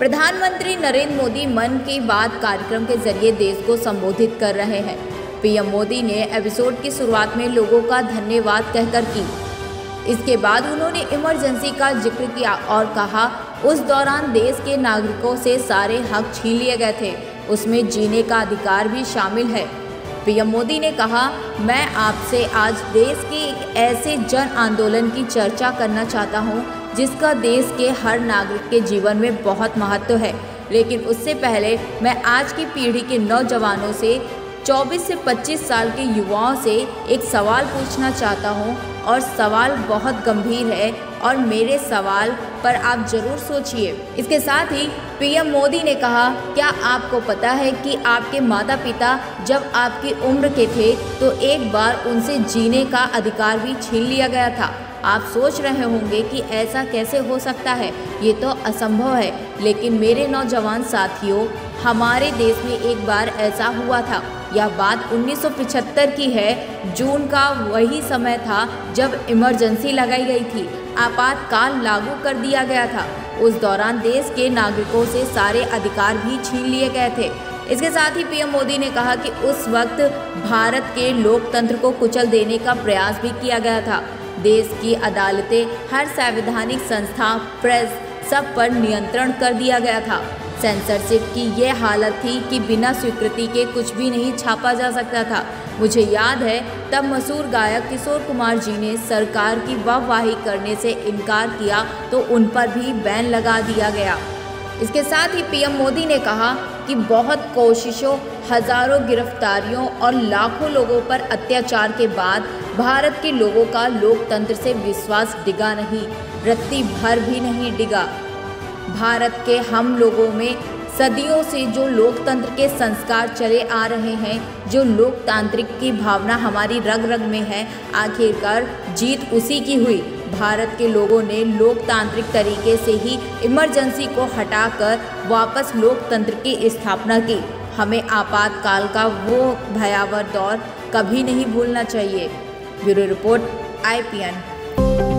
प्रधानमंत्री नरेंद्र मोदी मन की बात कार्यक्रम के जरिए देश को संबोधित कर रहे हैं। पीएम मोदी ने एपिसोड की शुरुआत में लोगों का धन्यवाद कहकर की। इसके बाद उन्होंने इमरजेंसी का जिक्र किया और कहा उस दौरान देश के नागरिकों से सारे हक छीन लिए गए थे, उसमें जीने का अधिकार भी शामिल है। पीएम मोदी ने कहा, मैं आपसे आज देश के एक ऐसे जन आंदोलन की चर्चा करना चाहता हूं, जिसका देश के हर नागरिक के जीवन में बहुत महत्व है। लेकिन उससे पहले मैं आज की पीढ़ी के नौजवानों से, 24 से 25 साल के युवाओं से एक सवाल पूछना चाहता हूं और सवाल बहुत गंभीर है और मेरे सवाल पर आप जरूर सोचिए। इसके साथ ही पीएम मोदी ने कहा, क्या आपको पता है कि आपके माता पिता जब आपकी उम्र के थे तो एक बार उनसे जीने का अधिकार भी छीन लिया गया था। आप सोच रहे होंगे कि ऐसा कैसे हो सकता है, ये तो असंभव है। लेकिन मेरे नौजवान साथियों, हमारे देश में एक बार ऐसा हुआ था। यह बात 1975 की है। जून का वही समय था जब इमरजेंसी लगाई गई थी, आपातकाल लागू कर दिया गया था। उस दौरान देश के नागरिकों से सारे अधिकार भी छीन लिए गए थे। इसके साथ ही पीएम मोदी ने कहा कि उस वक्त भारत के लोकतंत्र को कुचल देने का प्रयास भी किया गया था। देश की अदालतें, हर संवैधानिक संस्था, प्रेस, सब पर नियंत्रण कर दिया गया था। सेंसरशिप की यह हालत थी कि बिना स्वीकृति के कुछ भी नहीं छापा जा सकता था। मुझे याद है तब मशहूर गायक किशोर कुमार जी ने सरकार की वाहवाही करने से इनकार किया तो उन पर भी बैन लगा दिया गया। इसके साथ ही पीएम मोदी ने कहा कि बहुत कोशिशों, हजारों गिरफ्तारियों और लाखों लोगों पर अत्याचार के बाद भारत के लोगों का लोकतंत्र से विश्वास डिगा नहीं, रत्ती भर भी नहीं डिगा। भारत के हम लोगों में सदियों से जो लोकतंत्र के संस्कार चले आ रहे हैं, जो लोकतांत्रिक की भावना हमारी रग रग में है, आखिरकार जीत उसी की हुई। भारत के लोगों ने लोकतांत्रिक तरीके से ही इमरजेंसी को हटाकर वापस लोकतंत्र की स्थापना की। हमें आपातकाल का वो भयावह दौर कभी नहीं भूलना चाहिए। Bureau report, IPN।